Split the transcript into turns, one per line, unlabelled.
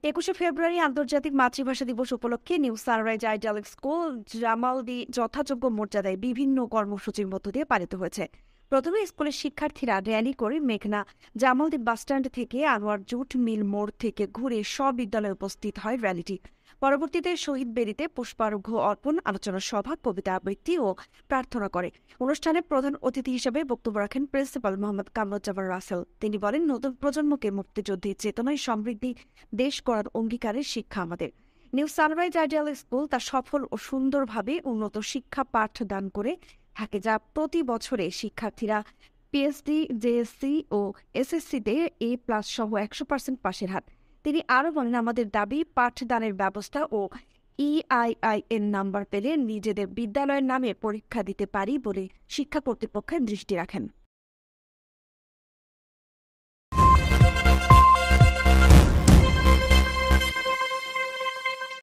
21শে ফেব্রুয়ারি আন্তর্জাতিক মাতৃভাষা দিবস উপলক্ষে new sunrise idealic school Jamaldi যথাযোগ্য মর্যাদায় বিভিন্ন কর্মসূচির মধ্য দিয়ে পালিত হয়েছে। প্রথমে স্কুলের শিক্ষার্থীরা র্যালি করে মেঘনা জামালদি বাসস্ট্যান্ড থেকে আনোয়ার জুট মিল মোড় থেকে ঘুরে স্ববিদ্যালয়ে উপস্থিত হয় র্যালিটি। পরবর্তীতে শহীদ বেদিতে পুষ্পার্ঘ্য অর্পণ, আলোচনা সভা, কবিতা আবৃত্তি ও প্রার্থনা করে। অনুষ্ঠানে প্রধান অতিথি হিসেবে বক্তব্য রাখেন প্রিন্সিপাল মোহাম্মদ কামরুজ্জামান রাসেল। তিনি বলেন, নতুন প্রজন্মকে মুক্তিযুদ্ধের চেতনায় সমৃদ্ধি দেশ গড়ার অঙ্গীকারের শিক্ষা আমাদের। নিউ সানরাইজ আইডিয়াল স্কুল তার সফল ও সুন্দরভাবে উন্নত শিক্ষা পাঠদান করে থাকে, যা প্রতি বছরে শিক্ষার্থীরা পিএইচডি, জেএসসি ও এসএসসিতে A+ সহ 100% পাশের হার। তিনি আরও বলেন, আমাদের দাবি পাঠদানের ব্যবস্থা ও EIIN নাম্বার পেলে নিজেদের বিদ্যালয়ের নামে পরীক্ষা দিতে পারি বলে শিক্ষা কর্তৃপক্ষের দৃষ্টি রাখেন।